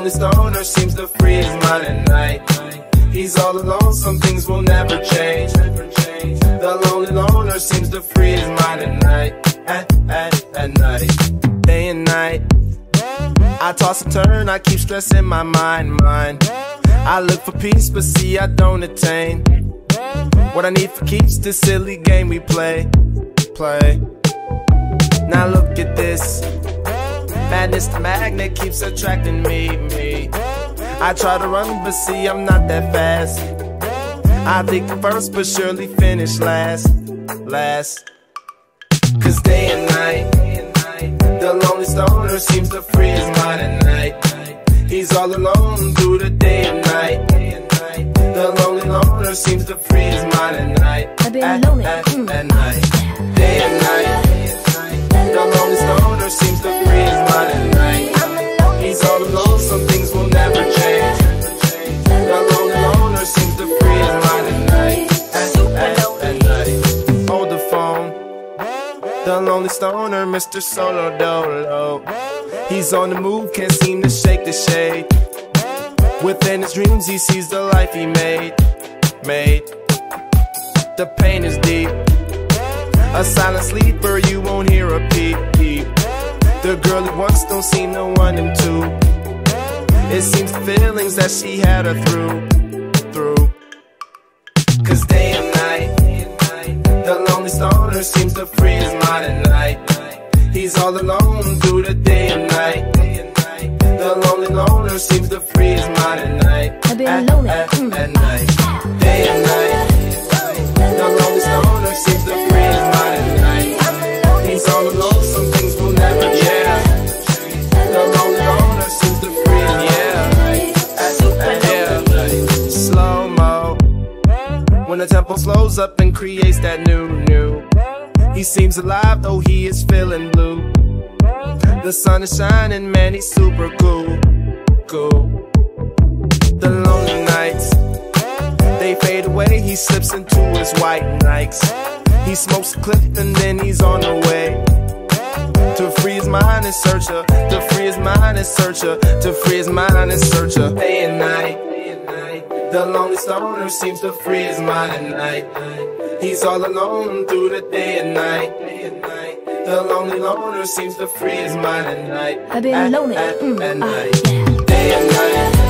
lonely stoner seems to free his mind at night. He's all alone, some things will never change. The lonely loner seems to free his mind at night. At night, day and night. I toss and turn, I keep stressing my mind. I look for peace, but see I don't attain what I need for keeps this silly game we play. Now look at this madness, the magnet keeps attracting me. I try to run, but see I'm not that fast. I think first, but surely finish last. Cause day and night, the lonely stoner seems to free his mind at night. He's all alone through the day and night. The lonely loner seems to free his mind at night. At night, day and night. The lonely stoner seems to free his mind at night. He's all alone, some things will never change. The lonely loner seems to free his mind at night. At night, hold the phone. The lonely stoner, Mr. Solo Dolo. He's on the move, can't seem to shake the shade. Within his dreams he sees the life he made. The pain is deep. A silent sleeper, you won't hear a peep. The girl he wants don't seem to want him to. It seems the feelings that she had her through. Cause day and night, the lonely stoner seems to free his mind at night. He's all alone through the day and night. The lonely loner seems to free his mind at night. At night, day and night. The lonely stoner seems to free his mind at night. He's all alone, some things will never change. The lonely loner seems to free his mind at night. Slow-mo, when the tempo slows up and creates that new. He seems alive though he is feeling blue. The sun is shining, man, he's super cool. The lonely nights, they fade away, he slips into his white Nikes. He smokes a clip and then he's on the way to free his mind and search her, to free his mind and search her, to free his mind and search her. Day and night, the lonely stoner seems to free his mind at night. He's all alone through the day and night. The lonely loner seems to free his mind at night. At night, day and night.